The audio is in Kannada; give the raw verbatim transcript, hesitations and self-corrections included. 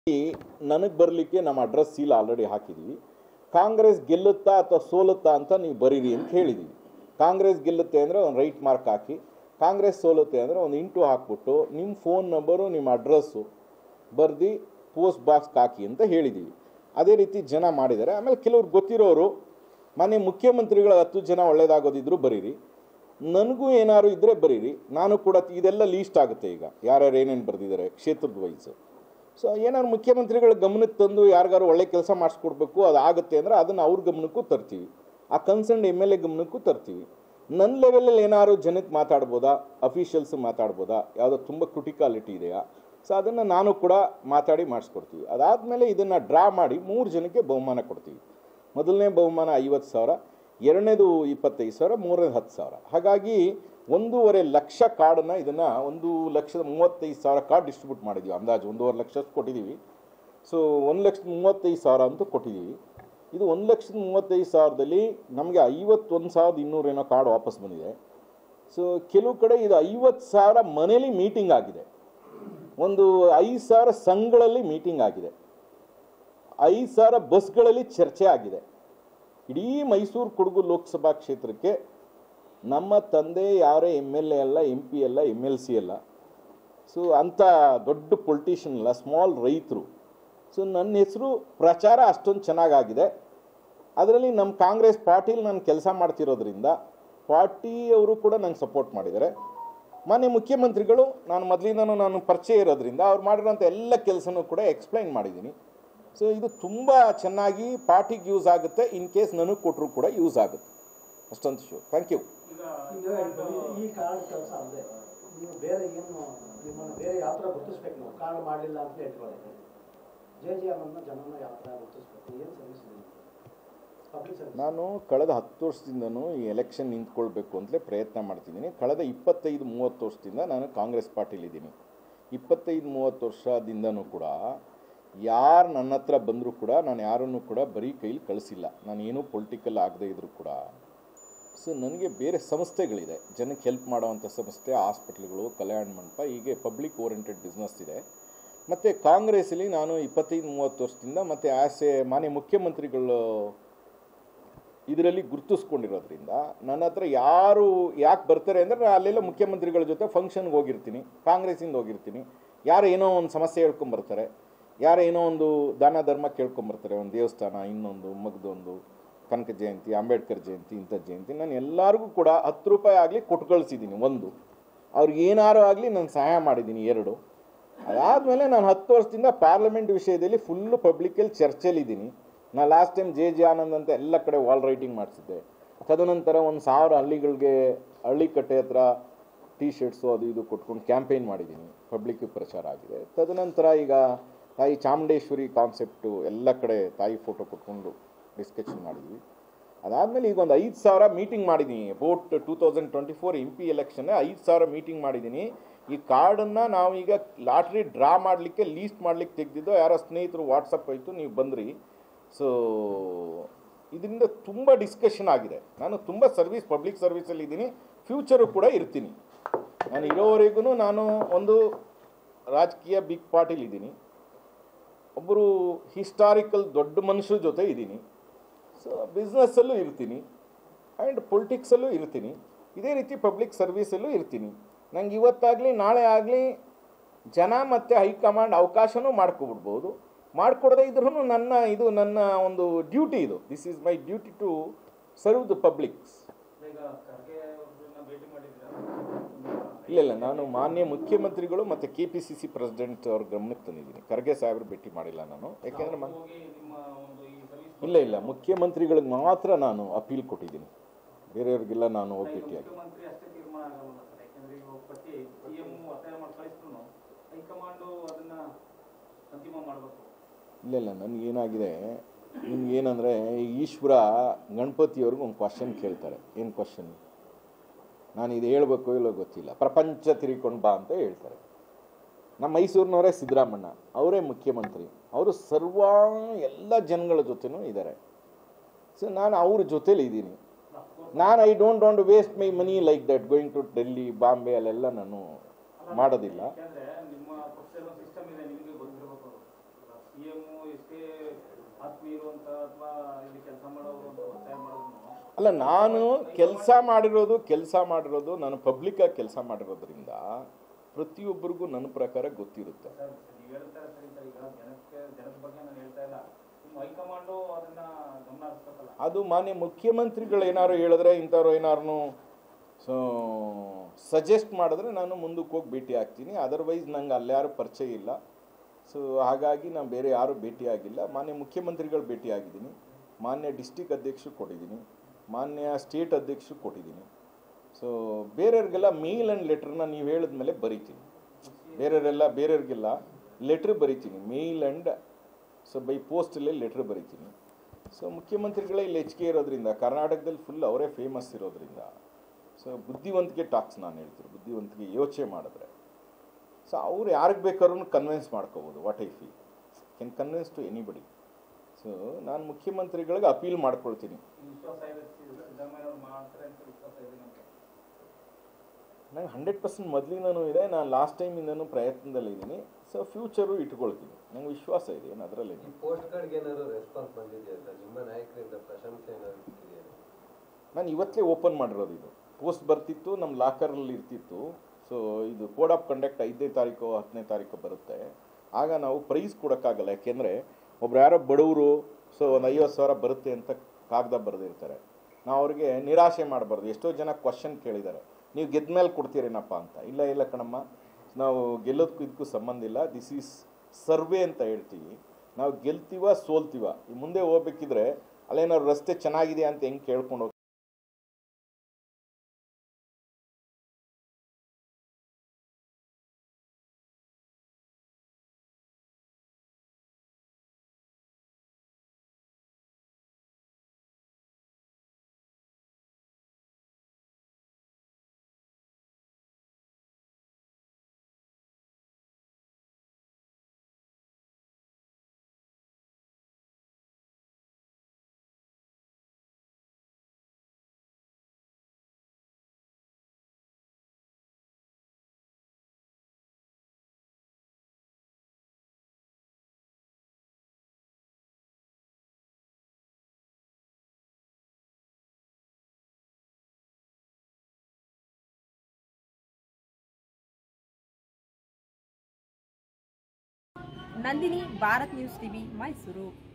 ನನಗೆ ಬರಲಿಕ್ಕೆ ನಮ್ಮ ಅಡ್ರೆಸ್ ಸೀಲ್ ಆಲ್ರೆಡಿ ಹಾಕಿದ್ದೀವಿ. ಕಾಂಗ್ರೆಸ್ ಗೆಲ್ಲುತ್ತಾ ಅಥವಾ ಸೋಲುತ್ತಾ ಅಂತ ನೀವು ಬರೀರಿ ಅಂತ ಹೇಳಿದ್ದೀವಿ. ಕಾಂಗ್ರೆಸ್ ಗೆಲ್ಲುತ್ತೆ ಅಂದರೆ ಒಂದು ರೈಟ್ ಮಾರ್ಕ್ ಹಾಕಿ, ಕಾಂಗ್ರೆಸ್ ಸೋಲುತ್ತೆ ಅಂದರೆ ಒಂದು ಇಂಟು ಹಾಕ್ಬಿಟ್ಟು ನಿಮ್ಮ ಫೋನ್ ನಂಬರು ನಿಮ್ಮ ಅಡ್ರೆಸ್ಸು ಬರ್ದು ಪೋಸ್ಟ್ ಬಾಕ್ಸ್ಗೆ ಹಾಕಿ ಅಂತ ಹೇಳಿದ್ದೀವಿ. ಅದೇ ರೀತಿ ಜನ ಮಾಡಿದ್ದಾರೆ. ಆಮೇಲೆ ಕೆಲವ್ರು ಗೊತ್ತಿರೋರು ಮನೆ ಮುಖ್ಯಮಂತ್ರಿಗಳ ಹತ್ತು ಜನ ಒಳ್ಳೇದಾಗೋದಿದ್ರು ಬರೀರಿ, ನನಗೂ ಏನಾದ್ರು ಇದ್ದರೆ ಬರೀರಿ, ನಾನು ಕೂಡ ಇದೆಲ್ಲ ಲೀಸ್ಟ್ ಆಗುತ್ತೆ. ಈಗ ಯಾರ್ಯಾರು ಏನೇನು ಬರೆದಿದ್ದಾರೆ ಕ್ಷೇತ್ರದ ವೈಸು. ಸೊ ಏನಾದ್ರು ಮುಖ್ಯಮಂತ್ರಿಗಳ ಗಮನಕ್ಕೆ ತಂದು ಯಾರಿಗಾರು ಒಳ್ಳೆ ಕೆಲಸ ಮಾಡಿಸ್ಕೊಡ್ಬೇಕು ಅದು ಆಗುತ್ತೆ ಅಂದರೆ ಅದನ್ನು ಅವ್ರ ಗಮನಕ್ಕೂ ತರ್ತೀವಿ, ಆ ಕನ್ಸರ್ನ್ ಎಮ್ ಎಲ್ ಎ ಗಮನಕ್ಕೂ ತರ್ತೀವಿ. ನನ್ನ ಲೆವೆಲಲ್ಲಿ ಏನಾದ್ರು ಜನಕ್ಕೆ ಮಾತಾಡ್ಬೋದಾ, ಅಫಿಷಿಯಲ್ಸ್ ಮಾತಾಡ್ಬೋದಾ, ಯಾವುದೋ ತುಂಬ ಕ್ರಿಟಿಕಾಲಿಟಿ ಇದೆಯಾ, ಸೊ ಅದನ್ನು ನಾನು ಕೂಡ ಮಾತಾಡಿ ಮಾಡಿಸ್ಕೊಡ್ತೀವಿ. ಅದಾದಮೇಲೆ ಇದನ್ನು ಡ್ರಾ ಮಾಡಿ ಮೂರು ಜನಕ್ಕೆ ಬಹುಮಾನ ಕೊಡ್ತೀವಿ. ಮೊದಲನೇ ಬಹುಮಾನ ಐವತ್ತು ಸಾವಿರ, ಎರಡನೇದು ಇಪ್ಪತ್ತೈದು ಸಾವಿರ, ಮೂರನೇದು ಹತ್ತು ಸಾವಿರ. ಹಾಗಾಗಿ ಒಂದೂವರೆ ಲಕ್ಷ ಕಾರ್ಡನ್ನು ಇದನ್ನು ಒಂದು ಲಕ್ಷದ ಮೂವತ್ತೈದು ಸಾವಿರ ಕಾರ್ಡ್ ಡಿಸ್ಟ್ರಿಬ್ಯೂಟ್ ಮಾಡಿದ್ದೀವಿ. ಅಂದಾಜು ಒಂದೂವರೆ ಲಕ್ಷಷ್ಟು ಕೊಟ್ಟಿದ್ದೀವಿ. ಸೊ ಒಂದು ಲಕ್ಷದ ಮೂವತ್ತೈದು ಸಾವಿರ ಅಂತೂ ಕೊಟ್ಟಿದ್ದೀವಿ. ಇದು ಒಂದು ಲಕ್ಷದ ಮೂವತ್ತೈದು ಸಾವಿರದಲ್ಲಿ ನಮಗೆ ಐವತ್ತೊಂದು ಸಾವಿರದ ಇನ್ನೂರೇನೋ ಕಾರ್ಡ್ ವಾಪಸ್ ಬಂದಿದೆ. ಸೊ ಕೆಲವು ಕಡೆ ಇದು ಐವತ್ತು ಸಾವಿರ ಮನೇಲಿ ಮೀಟಿಂಗ್ ಆಗಿದೆ, ಒಂದು ಐದು ಸಾವಿರ ಸಂಘಗಳಲ್ಲಿ ಮೀಟಿಂಗ್ ಆಗಿದೆ, ಐದು ಸಾವಿರ ಬಸ್ಗಳಲ್ಲಿ ಚರ್ಚೆ ಆಗಿದೆ. ಇಡೀ ಮೈಸೂರು ಕೊಡಗು ಲೋಕಸಭಾ ಕ್ಷೇತ್ರಕ್ಕೆ ನಮ್ಮ ತಂದೆ ಯಾರೇ ಎಮ್ ಎಲ್ ಎ ಅಲ್ಲ, ಎಂ ಪಿ ಅಲ್ಲ, ಎಮ್ ಎಲ್ ಸಿ ಅಲ್ಲ, ಸೊ ಅಂಥ ದೊಡ್ಡ ಪೊಲಿಟಿಷಿಯನ್ ಅಲ್ಲ, ಸ್ಮಾಲ್ ರೈತರು. ಸೊ ನನ್ನ ಹೆಸರು ಪ್ರಚಾರ ಅಷ್ಟೊಂದು ಚೆನ್ನಾಗಾಗಿದೆ. ಅದರಲ್ಲಿ ನಮ್ಮ ಕಾಂಗ್ರೆಸ್ ಪಾರ್ಟಿಲಿ ನಾನು ಕೆಲಸ ಮಾಡ್ತಿರೋದ್ರಿಂದ ಪಾರ್ಟಿಯವರು ಕೂಡ ನಂಗೆ ಸಪೋರ್ಟ್ ಮಾಡಿದ್ದಾರೆ. ಮಾನ್ಯ ಮುಖ್ಯಮಂತ್ರಿಗಳು ನಾನು ಮೊದಲಿಂದನೂ ನಾನು ಪರಿಚಯ ಇರೋದ್ರಿಂದ ಅವ್ರು ಮಾಡಿರೋಂಥ ಎಲ್ಲ ಕೆಲಸನೂ ಕೂಡ ಎಕ್ಸ್ಪ್ಲೈನ್ ಮಾಡಿದ್ದೀನಿ. ಸೊ ಇದು ತುಂಬ ಚೆನ್ನಾಗಿ ಪಾರ್ಟಿಗೆ ಯೂಸ್ ಆಗುತ್ತೆ. ಇನ್ ಕೇಸ್ ನನಗೆ ಕೊಟ್ಟರು ಕೂಡ ಯೂಸ್ ಆಗುತ್ತೆ. ಅಷ್ಟೊಂದು ಶೋ. Thank you. ಈ ಕಾರ್ಡ್ ಕೆಲಸ ಅಲ್ಲದೆ ನೀವು ಬೇರೆ ಏನು ನಿಮ್ಮನ್ನು ಬೇರೆ ಯಾವ ಥರ ಗುರುತಿಸ್ಬೇಕು? ನೀವು ಕಾರ್ಡ್ ಮಾಡಲಿಲ್ಲ ಅಂತ ಇಟ್ಕೊಳ್ಳಿ, ಜೆ ಜೆ ಎಮ್ ಅನ್ನ ಜನನ ಯಾವ ಥರ ಗುರುತಿಸ್ಬೇಕು? ಏನು ಸರ್ವಿಸ್ ಪಬ್ಲಿಕ್ ಸರ್ವಿಸ್? ನಾನು ಕಳೆದ ಹತ್ತು ವರ್ಷದಿಂದನೂ ಈ ಎಲೆಕ್ಷನ್ ನಿಂತ್ಕೊಳ್ಬೇಕು ಅಂತಲೇ ಪ್ರಯತ್ನ ಮಾಡ್ತಿದ್ದೀನಿ. ಕಳೆದ ಇಪ್ಪತ್ತೈದು ಮೂವತ್ತು ವರ್ಷದಿಂದ ನಾನು ಕಾಂಗ್ರೆಸ್ ಪಾರ್ಟಿಲಿದ್ದೀನಿ. ಇಪ್ಪತ್ತೈದು ಮೂವತ್ತು ವರ್ಷದಿಂದನೂ ಕೂಡ ಯಾರು ನನ್ನ ಹತ್ರ ಬಂದರೂ ಕೂಡ ನಾನು ಯಾರನ್ನು ಕೂಡ ಬರೀ ಕೈಲಿ ಕಳಿಸಿಲ್ಲ. ನಾನೇನು ಪೊಲಿಟಿಕಲ್ ಆಗದೇ ಇದ್ದರೂ ಕೂಡ ಸೊ ನನಗೆ ಬೇರೆ ಸಂಸ್ಥೆಗಳಿದೆ, ಜನಕ್ಕೆ ಹೆಲ್ಪ್ ಮಾಡೋವಂಥ ಸಂಸ್ಥೆ, ಹಾಸ್ಪಿಟ್ಲ್ಗಳು, ಕಲ್ಯಾಣ ಮಂಟಪ, ಹೀಗೆ ಪಬ್ಲಿಕ್ ಓರಿಯೆಂಟೆಡ್ ಬಿಸ್ನೆಸ್ ಇದೆ. ಮತ್ತು ಕಾಂಗ್ರೆಸ್ಸಲ್ಲಿ ನಾನು ಇಪ್ಪತ್ತೈದು ಮೂವತ್ತು ವರ್ಷದಿಂದ ಮತ್ತು ಆಸೆ ಮಾನ್ಯ ಮುಖ್ಯಮಂತ್ರಿಗಳು ಇದರಲ್ಲಿ ಗುರುತಿಸ್ಕೊಂಡಿರೋದ್ರಿಂದ ನನ್ನ ಹತ್ರ ಯಾರು ಯಾಕೆ ಬರ್ತಾರೆ ಅಂದರೆ ಅಲ್ಲೆಲ್ಲ ಮುಖ್ಯಮಂತ್ರಿಗಳ ಜೊತೆ ಫಂಕ್ಷನ್ಗೆ ಹೋಗಿರ್ತೀನಿ, ಕಾಂಗ್ರೆಸ್ಸಿಂದ ಹೋಗಿರ್ತೀನಿ. ಯಾರು ಏನೋ ಒಂದು ಸಮಸ್ಯೆ ಹೇಳ್ಕೊಂಬರ್ತಾರೆ, ಯಾರು ಏನೋ ಒಂದು ದಾನ ಧರ್ಮ ಕೇಳ್ಕೊಂಬರ್ತಾರೆ, ಒಂದು ದೇವಸ್ಥಾನ, ಇನ್ನೊಂದು ಮಗದೊಂದು ಕನಕ ಜಯಂತಿ, ಅಂಬೇಡ್ಕರ್ ಜಯಂತಿ, ಇಂಥ ಜಯಂತಿ, ನಾನು ಎಲ್ಲರಿಗೂ ಕೂಡ ಹತ್ತು ರೂಪಾಯಿ ಆಗಲಿ ಕೊಟ್ಟು ಕಳಿಸಿದ್ದೀನಿ. ಒಂದು ಅವ್ರಿಗೆ ಏನಾರು ಆಗಲಿ ನಾನು ಸಹಾಯ ಮಾಡಿದ್ದೀನಿ. ಎರಡು ಅದಾದಮೇಲೆ ನಾನು ಹತ್ತು ವರ್ಷದಿಂದ ಪಾರ್ಲಿಮೆಂಟ್ ವಿಷಯದಲ್ಲಿ ಫುಲ್ಲು ಪಬ್ಲಿಕಲ್ಲಿ ಚರ್ಚೆಲಿದ್ದೀನಿ. ನಾನು last time J J Anand ಅಂತ ಎಲ್ಲ ಕಡೆ ವಾಲ್ ರೈಟಿಂಗ್ ಮಾಡಿಸಿದ್ದೆ. ತದನಂತರ ಒಂದು ಸಾವಿರ ಹಳ್ಳಿಗಳಿಗೆ ಹಳ್ಳಿ ಕಟ್ಟೆ ಹತ್ರ ಟೀ ಶರ್ಟ್ಸು ಅದು ಇದು ಕೊಟ್ಕೊಂಡು ಕ್ಯಾಂಪೇನ್ ಮಾಡಿದ್ದೀನಿ, ಪಬ್ಲಿಕ್ಗೆ ಪ್ರಚಾರ ಆಗಿದೆ. ತದನಂತರ ಈಗ ತಾಯಿ ಚಾಮುಂಡೇಶ್ವರಿ ಕಾನ್ಸೆಪ್ಟು ಎಲ್ಲ ಕಡೆ ತಾಯಿ ಫೋಟೋ ಕೊಟ್ಕೊಂಡು ಡಿಸ್ಕಷನ್ ಮಾಡಿದ್ವಿ. ಅದಾದಮೇಲೆ ಈಗ ಒಂದು ಐದು ಸಾವಿರ ಮೀಟಿಂಗ್ ಮಾಡಿದ್ದೀನಿ. About two thousand twenty four M P election ಐದು ಸಾವಿರ ಮೀಟಿಂಗ್ ಮಾಡಿದ್ದೀನಿ. ಈ ಕಾರ್ಡನ್ನು ನಾವೀಗ ಲಾಟ್ರಿ ಡ್ರಾ ಮಾಡಲಿಕ್ಕೆ ಲೀಸ್ಟ್ ಮಾಡಲಿಕ್ಕೆ ತೆಗೆದಿದ್ದು ಯಾರೋ ಸ್ನೇಹಿತರು ವಾಟ್ಸಪ್ ಆಯಿತು, ನೀವು ಬಂದ್ರಿ. ಸೊ ಇದರಿಂದ ತುಂಬ ಡಿಸ್ಕಷನ್ ಆಗಿದೆ. ನಾನು ತುಂಬ ಸರ್ವಿಸ್ ಪಬ್ಲಿಕ್ ಸರ್ವಿಸಲ್ಲಿ ಇದ್ದೀನಿ, ಫ್ಯೂಚರು ಕೂಡ ಇರ್ತೀನಿ. ನಾನು ಇರೋವರೆಗೂ ನಾನು ಒಂದು ರಾಜಕೀಯ ಬಿಗ್ ಪಾರ್ಟಿಲಿದ್ದೀನಿ, ಒಬ್ಬರು ಹಿಸ್ಟಾರಿಕಲ್ ದೊಡ್ಡ ಮನುಷ್ಯರ ಜೊತೆ ಇದ್ದೀನಿ. ಸೊ ಬಿಸ್ನೆಸ್ಸಲ್ಲೂ ಇರ್ತೀನಿ ಆ್ಯಂಡ್ ಪೊಲಿಟಿಕ್ಸಲ್ಲೂ ಇರ್ತೀನಿ, ಇದೇ ರೀತಿ ಪಬ್ಲಿಕ್ ಸರ್ವೀಸಲ್ಲೂ ಇರ್ತೀನಿ. ನಂಗೆ ಇವತ್ತಾಗಲಿ ನಾಳೆ ಆಗಲಿ ಜನ ಮತ್ತು ಹೈಕಮಾಂಡ್ ಅವಕಾಶನೂ ಮಾಡ್ಕೊಬಿಡ್ಬೋದು. ಮಾಡಿಕೊಡದೇ ಇದ್ರೂ ನನ್ನ ಇದು ನನ್ನ ಒಂದು ಡ್ಯೂಟಿ ಇದು. This is my duty to serve the publics. ಇಲ್ಲ ಇಲ್ಲ ನಾನು ಮಾನ್ಯ ಮುಖ್ಯಮಂತ್ರಿಗಳು ಮತ್ತು K P C C president ಅವ್ರ ಗಮನಕ್ಕೆ ತಂದಿದ್ದೀನಿ. ಖರ್ಗೆ ಸಾಹೇಬ್ರು ಭೇಟಿ ಮಾಡಿಲ್ಲ ನಾನು, ಯಾಕೆಂದರೆ ಇಲ್ಲ ಇಲ್ಲ ಮುಖ್ಯಮಂತ್ರಿಗಳಿಗೆ ಮಾತ್ರ ನಾನು ಅಪೀಲ್ ಕೊಟ್ಟಿದ್ದೀನಿ, ಬೇರೆಯವ್ರಿಗೆಲ್ಲ ನಾನು ಹೋಗಿ ಭೇಟಿಯಾಗಿ. ಇಲ್ಲ ಇಲ್ಲ ನನಗೇನಾಗಿದೆ, ನಿಮ್ಗೇನಂದರೆ ಈಶ್ವರ ಗಣಪತಿಯವ್ರಿಗೆ ಒಂದು ಕ್ವಶನ್ ಕೇಳ್ತಾರೆ. ಏನು ಕ್ವಶನ್? ನಾನು ಇದು ಹೇಳ್ಬೇಕು ಇಲ್ಲೋ ಗೊತ್ತಿಲ್ಲ. ಪ್ರಪಂಚ ತಿರ್ಕೊಂಡು ಬಾ ಅಂತ ಹೇಳ್ತಾರೆ. ನಮ್ಮ ಮೈಸೂರಿನವರೇ ಸಿದ್ದರಾಮಣ್ಣ, ಅವರೇ ಮುಖ್ಯಮಂತ್ರಿ, ಅವರು ಸರ್ವ ಎಲ್ಲ ಜನಗಳ ಜೊತೆನೂ ಇದ್ದಾರೆ. ಸೊ ನಾನು ಅವ್ರ ಜೊತೇಲಿ ಇದ್ದೀನಿ. ನಾನು I don't want to waste my money like that, going to Delhi, Bombay ಅಲ್ಲೆಲ್ಲ ನಾನು ಮಾಡೋದಿಲ್ಲ. ಅಲ್ಲ, ನಾನು ಕೆಲಸ ಮಾಡಿರೋದು ಕೆಲಸ ಮಾಡಿರೋದು ನಾನು ಪಬ್ಲಿಕ್ಕಾಗಿ ಕೆಲಸ ಮಾಡಿರೋದ್ರಿಂದ ಪ್ರತಿಯೊಬ್ಬರಿಗೂ ನನ್ನ ಪ್ರಕಾರ ಗೊತ್ತಿರುತ್ತೆ. ಅದು ಮಾನ್ಯ ಮುಖ್ಯಮಂತ್ರಿಗಳು ಏನಾರು ಹೇಳಿದ್ರೆ, ಇಂಥವ್ರು ಏನಾರು ಸೊ ಸಜೆಸ್ಟ್ ಮಾಡಿದ್ರೆ ನಾನು ಮುಂದಕ್ಕೆ ಹೋಗಿ ಭೇಟಿ ಆಗ್ತೀನಿ. ಅದರ್ವೈಸ್ ನಂಗೆ ಅಲ್ಲಾರು ಪರಿಚಯ ಇಲ್ಲ. ಸೊ ಹಾಗಾಗಿ ನಾನು ಬೇರೆ ಯಾರು ಭೇಟಿ ಆಗಿಲ್ಲ. ಮಾನ್ಯ ಮುಖ್ಯಮಂತ್ರಿಗಳು ಭೇಟಿ ಆಗಿದ್ದೀನಿ, ಮಾನ್ಯ ಡಿಸ್ಟಿಕ್ ಅಧ್ಯಕ್ಷರು ಕೊಟ್ಟಿದ್ದೀನಿ, ಮಾನ್ಯ ಸ್ಟೇಟ್ ಅಧ್ಯಕ್ಷರು ಕೊಟ್ಟಿದ್ದೀನಿ. ಸೊ ಬೇರೆಯವ್ರಿಗೆಲ್ಲ ಮೇಲ್ ಆ್ಯಂಡ್ ಲೆಟ್ರನ್ನ ನೀವು ಹೇಳಿದ್ಮೇಲೆ ಬರೀತೀನಿ. ಬೇರೆಯವರೆಲ್ಲ ಬೇರೆಯವ್ರಿಗೆಲ್ಲ ಲೆಟ್ರ್ ಬರೀತೀನಿ, ಮೇಲ್ ಆ್ಯಂಡ್ ಸೊ ಬೈ ಪೋಸ್ಟಲ್ಲೇ ಲೆಟ್ರ್ ಬರೀತೀನಿ. ಸೊ ಮುಖ್ಯಮಂತ್ರಿಗಳೇ ಇಲ್ಲಿ ಹೆಚ್ಚಿಗೆ ಇರೋದ್ರಿಂದ, ಕರ್ನಾಟಕದಲ್ಲಿ ಫುಲ್ ಅವರೇ ಫೇಮಸ್ ಇರೋದ್ರಿಂದ, ಸೊ ಬುದ್ಧಿವಂತಿಕೆ ಟಾಕ್ಸ್ ನಾನು ಹೇಳ್ತೀನಿ, ಬುದ್ಧಿವಂತಿಕೆ ಯೋಚನೆ ಮಾಡಿದ್ರೆ ಸೊ ಅವ್ರು ಯಾರಿಗೆ ಬೇಕಾದ್ರೂ ಕನ್ವಿನ್ಸ್ ಮಾಡ್ಕೋಬೋದು. What I feel can convince to anybody. So ನಾನು ಮುಖ್ಯಮಂತ್ರಿಗಳಿಗೆ ಅಪೀಲ್ ಮಾಡ್ಕೊಳ್ತೀನಿ. ನಂಗೆ ಹಂಡ್ರೆಡ್ ಪರ್ಸೆಂಟ್ ಮೊದಲಿಂದನೂ ಇದೆ, ನಾನು ಲಾಸ್ಟ್ ಟೈಮಿಂದನೂ ಪ್ರಯತ್ನದಲ್ಲಿದ್ದೀನಿ. ಸೊ ಫ್ಯೂಚರು ಇಟ್ಕೊಳ್ತೀನಿ, ನಂಗೆ ವಿಶ್ವಾಸ ಇದೆ. ಏನು ಅದರಲ್ಲಿ ನಾನು ಇವತ್ತೇ ಓಪನ್ ಮಾಡಿರೋದು. ಇದು ಪೋಸ್ಟ್ ಬರ್ತಿತ್ತು, ನಮ್ಮ ಲಾಕರಲ್ಲಿ ಇರ್ತಿತ್ತು. ಸೊ ಇದು ಕೋಡ್ ಆಫ್ ಕಂಡಕ್ಟ್ ಐದನೇ ತಾರೀಕು ಹತ್ತನೇ ತಾರೀಕು ಬರುತ್ತೆ. ಆಗ ನಾವು ಪ್ರೈಸ್ ಕೊಡೋಕ್ಕಾಗಲ್ಲ, ಯಾಕೆಂದರೆ ಒಬ್ರು ಯಾರೋ ಬಡವರು ಸೊ ಒಂದು ಐವತ್ತು ಸಾವಿರ ಬರುತ್ತೆ ಅಂತ ಕಾಗದ ಬರೆದಿರ್ತಾರೆ. ನಾವು ಅವ್ರಿಗೆ ನಿರಾಶೆ ಮಾಡಬಾರ್ದು. ಎಷ್ಟೋ ಜನ ಕ್ವಶನ್ ಕೇಳಿದ್ದಾರೆ, ನೀವು ಗೆದ್ದ ಮೇಲೆ ಕೊಡ್ತೀರೇನಪ್ಪ ಅಂತ. ಇಲ್ಲ ಇಲ್ಲ ಕಣಮ್ಮ, ನಾವು ಗೆಲ್ಲೋದಕ್ಕೂ ಇದಕ್ಕೂ ಸಂಬಂಧ ಇಲ್ಲ. ದಿಸ್ ಈಸ್ ಸರ್ವೆ ಅಂತ ಹೇಳ್ತೀವಿ. ನಾವು ಗೆಲ್ತೀವ ಸೋಲ್ತೀವ. ಈ ಮುಂದೆ ಹೋಗ್ಬೇಕಿದ್ರೆ ಅಲ್ಲೇನಾದ್ರು ರಸ್ತೆ ಚೆನ್ನಾಗಿದೆ ಅಂತ ಹೆಂಗೆ ಕೇಳ್ಕೊಂಡು ಹೋಗಿ ನಂದಿನಿ, ಭಾರತ್ ನ್ಯೂಸ್ ಟಿವಿ, ಮೈಸೂರು.